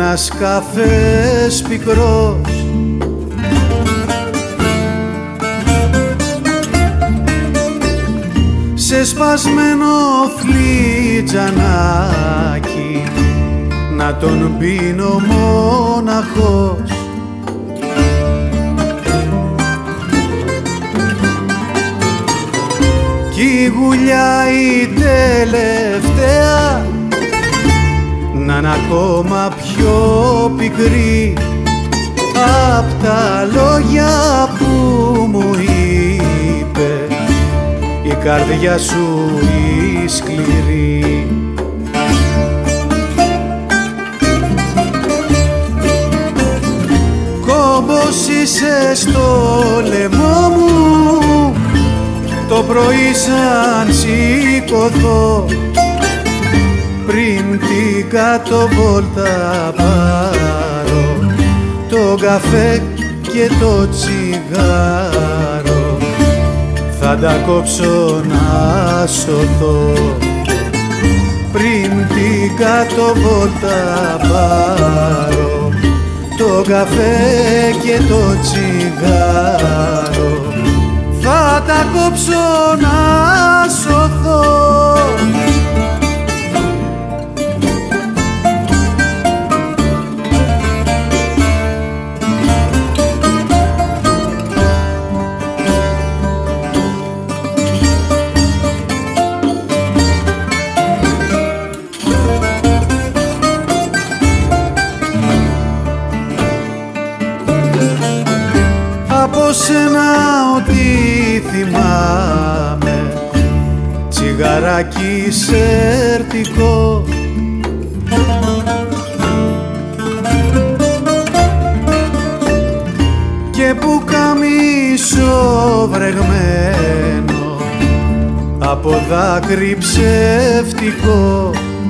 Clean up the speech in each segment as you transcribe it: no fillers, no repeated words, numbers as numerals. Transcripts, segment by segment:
ένας καφές πικρός, σε σπασμένο φλιτζανάκι να τον πίνω μόναχος. Κι η γουλιά η τελευταία να είναι ακόμα πιο πικρή απ' τα λόγια που μου είπε η καρδιά σου η σκληρή. Κόμπος είσαι στο λαιμό μου το πρωί σαν σηκωθώ, πριν την κάτω βόλτα πάρω το καφέ και το τσιγάρο, θα τα κόψω να σωθώ, πριν την κάτω βόλτα πάρω το καφέ και το τσιγάρο, θα τα κόψω να σωθώ. Από σένα ό,τι θυμάμαι, τσιγαράκι σερτικό, και πουκαμίσο βρεγμένο από δάκρυ ψεύτικο.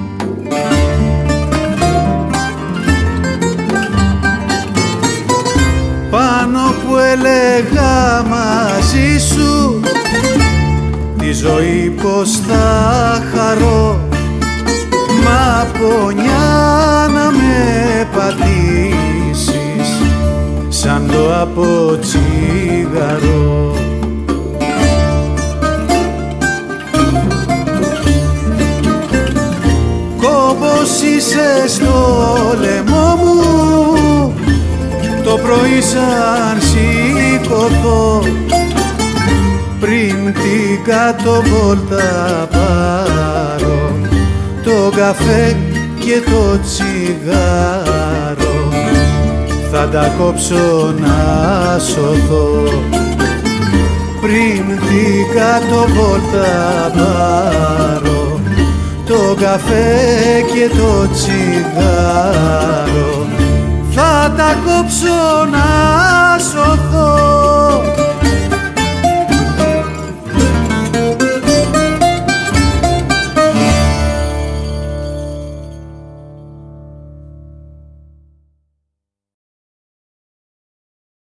Πάνω που έλεγα μαζί σου τη ζωή πως θα χαρώ, μα πονιά να με πατήσεις σαν το από τσιγαρό. Κόμπος είσαι στο λαιμό μου το πρωί σαν σηκωθώ, πριν την κάτω βόλτα πάρω το καφέ και το τσιγάρο, θα τα κόψω να σωθώ, πριν την κάτω βόλτα πάρω το καφέ και το τσιγάρο,